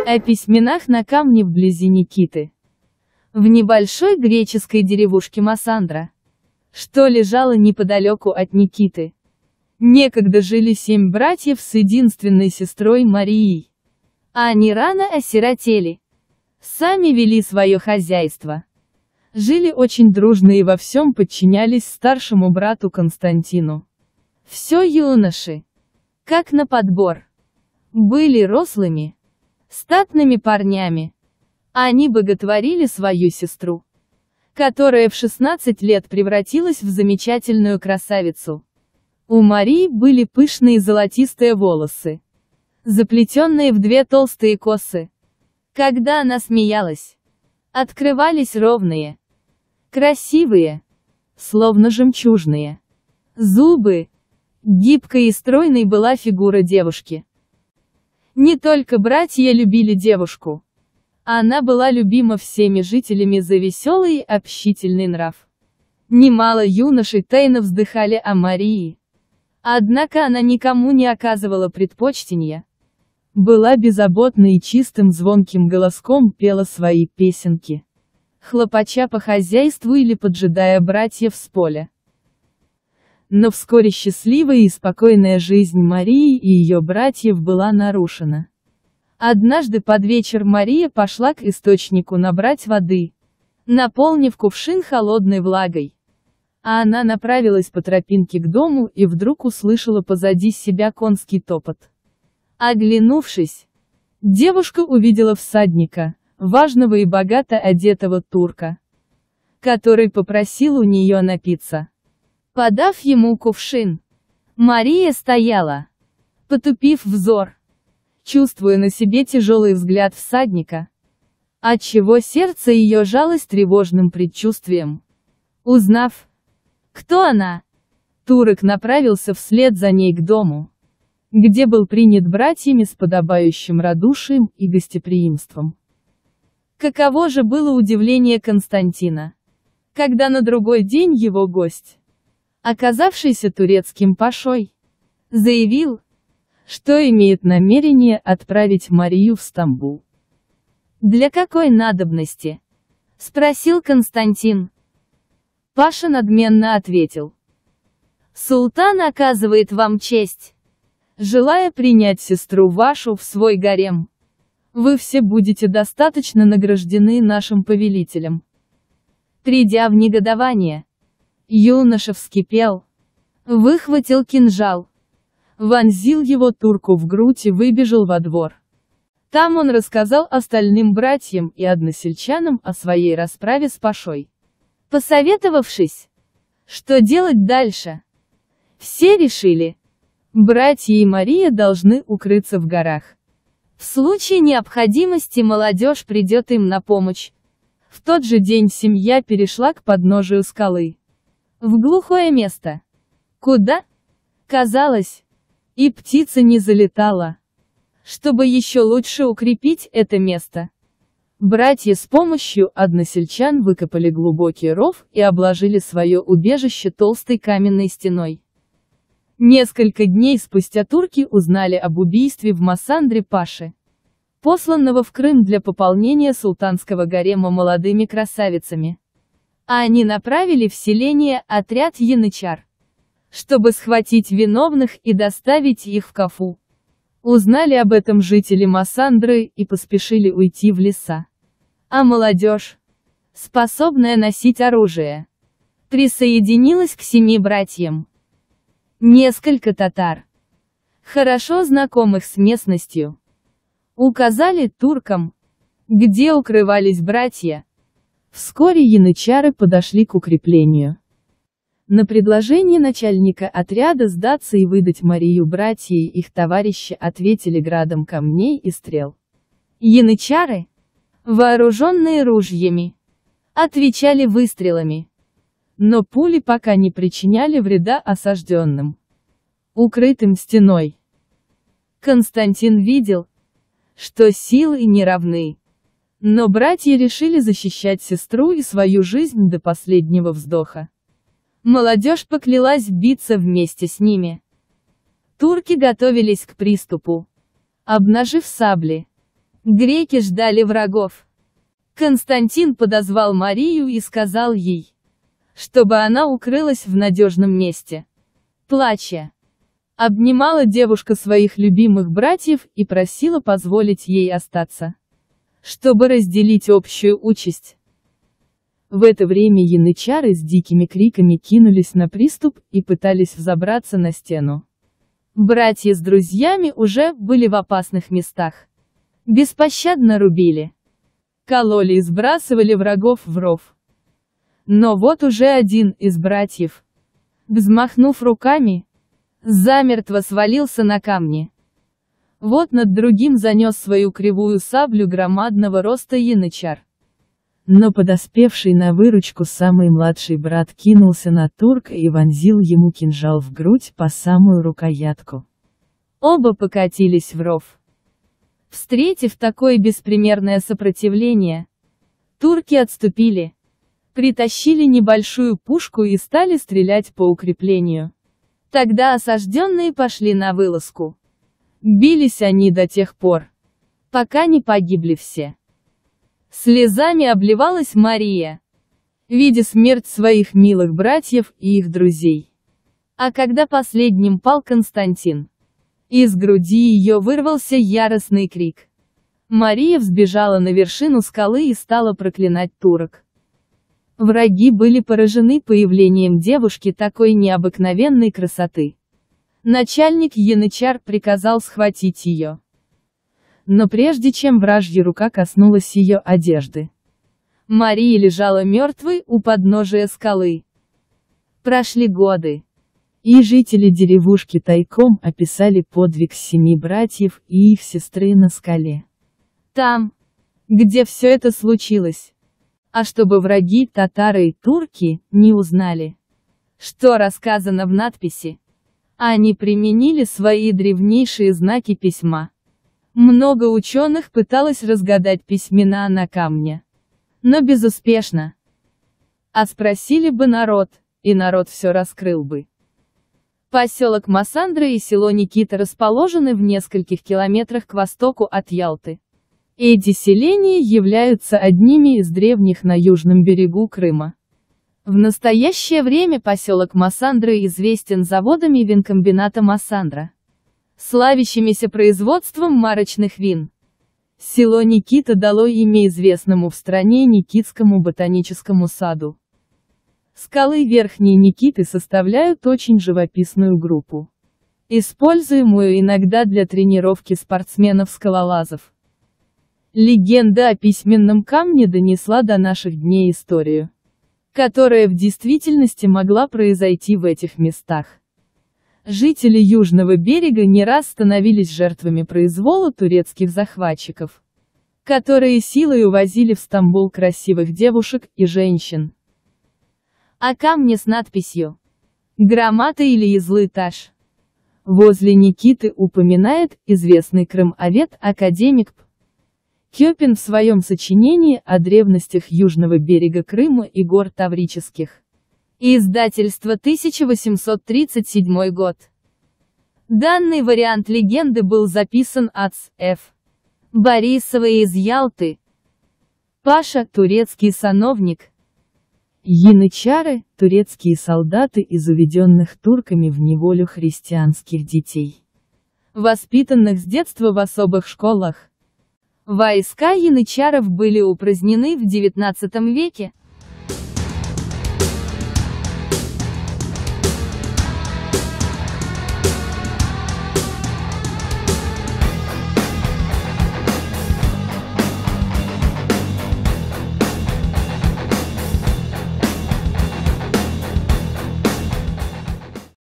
О письменах на камне вблизи Никиты. В небольшой греческой деревушке Массандра, что лежало неподалеку от Никиты, некогда жили 7 братьев с единственной сестрой Марией. Они рано осиротели. Сами вели свое хозяйство. Жили очень дружно и во всем подчинялись старшему брату Константину. Все юноши, как на подбор, были рослыми, статными парнями. Они боготворили свою сестру, которая в 16 лет превратилась в замечательную красавицу. У Марии были пышные золотистые волосы, заплетенные в 2 толстые косы. Когда она смеялась, открывались ровные, красивые, словно жемчужные, зубы. Гибкой и стройной была фигура девушки. Не только братья любили девушку. Она была любима всеми жителями за веселый и общительный нрав. Немало юношей тайно вздыхали о Марии. Однако она никому не оказывала предпочтения. Была беззаботна и чистым звонким голоском пела свои песенки, хлопача по хозяйству или поджидая братьев с поля. Но вскоре счастливая и спокойная жизнь Марии и ее братьев была нарушена. Однажды под вечер Мария пошла к источнику набрать воды, наполнив кувшин холодной влагой. А она направилась по тропинке к дому и вдруг услышала позади себя конский топот. Оглянувшись, девушка увидела всадника, важного и богато одетого турка, который попросил у нее напиться. Подав ему кувшин, Мария стояла, потупив взор, чувствуя на себе тяжелый взгляд всадника, отчего сердце ее жалось тревожным предчувствием. Узнав, кто она, турок направился вслед за ней к дому, где был принят братьями с подобающим радушием и гостеприимством. Каково же было удивление Константина, когда на другой день его гость, оказавшийся турецким пашой, заявил, что имеет намерение отправить Марию в Стамбул. «Для какой надобности?» — спросил Константин. Паша надменно ответил: «Султан оказывает вам честь, желая принять сестру вашу в свой гарем. Вы все будете достаточно награждены нашим повелителем». Придя в негодование, юноша вскипел, выхватил кинжал, вонзил его турку в грудь и выбежал во двор. Там он рассказал остальным братьям и односельчанам о своей расправе с пашой. Посоветовавшись, что делать дальше, все решили, братья и Мария должны укрыться в горах. В случае необходимости молодежь придет им на помощь. В тот же день семья перешла к подножию скалы, в глухое место, куда, казалось, и птица не залетала. Чтобы еще лучше укрепить это место, братья с помощью односельчан выкопали глубокий ров и обложили свое убежище толстой каменной стеной. Несколько дней спустя турки узнали об убийстве в Массандре Паши, посланного в Крым для пополнения султанского гарема молодыми красавицами. А они направили в селение отряд янычар, чтобы схватить виновных и доставить их в Кафу. Узнали об этом жители Массандры и поспешили уйти в леса. А молодежь, способная носить оружие, присоединилась к 7 братьям. Несколько татар, хорошо знакомых с местностью, указали туркам, где укрывались братья. Вскоре янычары подошли к укреплению. На предложение начальника отряда сдаться и выдать Марию братья и их товарищи ответили градом камней и стрел. Янычары, вооруженные ружьями, отвечали выстрелами. Но пули пока не причиняли вреда осажденным, укрытым стеной. Константин видел, что силы не равны. Но братья решили защищать сестру и свою жизнь до последнего вздоха. Молодежь поклялась биться вместе с ними. Турки готовились к приступу, обнажив сабли, Греки ждали врагов. Константин подозвал Марию и сказал ей, чтобы она укрылась в надежном месте. Плача, обнимала девушка своих любимых братьев и просила позволить ей остаться, чтобы разделить общую участь. В это время янычары с дикими криками кинулись на приступ и пытались взобраться на стену. Братья с друзьями уже были в опасных местах. Беспощадно рубили, кололи и сбрасывали врагов в ров. Но вот уже один из братьев, взмахнув руками, замертво свалился на камни. Вот над другим занес свою кривую саблю громадного роста янычар. Но подоспевший на выручку самый младший брат кинулся на турка и вонзил ему кинжал в грудь по самую рукоятку. Оба покатились в ров. Встретив такое беспримерное сопротивление, турки отступили, притащили небольшую пушку и стали стрелять по укреплению. Тогда осажденные пошли на вылазку. Бились они до тех пор, пока не погибли все. Слезами обливалась Мария, видя смерть своих милых братьев и их друзей. А когда последним пал Константин, из груди ее вырвался яростный крик. Мария взбежала на вершину скалы и стала проклинать турок. Враги были поражены появлением девушки такой необыкновенной красоты. Начальник янычар приказал схватить ее. Но прежде чем вражья рука коснулась ее одежды, Мария лежала мертвой у подножия скалы. Прошли годы, и жители деревушки тайком описали подвиг 7 братьев и их сестры на скале. Там, где все это случилось, а чтобы враги, татары и турки, не узнали, что рассказано в надписи, они применили свои древнейшие знаки письма. Много ученых пыталось разгадать письмена на камне, но безуспешно. А спросили бы народ, и народ все раскрыл бы. Поселок Массандра и село Никита расположены в нескольких километрах к востоку от Ялты. Эти селения являются одними из древних на южном берегу Крыма. В настоящее время поселок Массандра известен заводами винкомбината Массандра, славящимися производством марочных вин. Село Никита дало имя известному в стране Никитскому ботаническому саду. Скалы Верхней Никиты составляют очень живописную группу, используемую иногда для тренировки спортсменов-скалолазов. Легенда о письменном камне донесла до наших дней историю, которая в действительности могла произойти в этих местах. Жители Южного берега не раз становились жертвами произвола турецких захватчиков, которые силой увозили в Стамбул красивых девушек и женщин. О камне с надписью «Грамота» или «Излы-Таш» возле Никиты упоминает известный крымовед-академик П. Кёпин в своем сочинении о древностях Южного берега Крыма и гор Таврических. Издательство 1837 год. Данный вариант легенды был записан Ац. Ф. Борисовой из Ялты. Паша, турецкий сановник. Янычары, турецкие солдаты из уведенных турками в неволю христианских детей, воспитанных с детства в особых школах. Войска янычаров были упразднены в XIX веке,